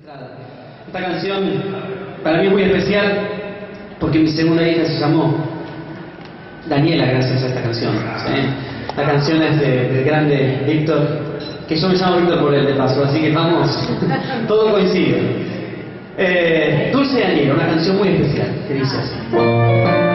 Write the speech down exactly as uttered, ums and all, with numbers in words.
Esta canción para mí es muy especial porque mi segunda hija se llamó Daniela gracias a esta canción, ¿sí? La canción es de, del grande Víctor, que yo me llamo Víctor por él de paso, así que vamos, todo coincide. Eh, Dulce Daniela, una canción muy especial que dice así.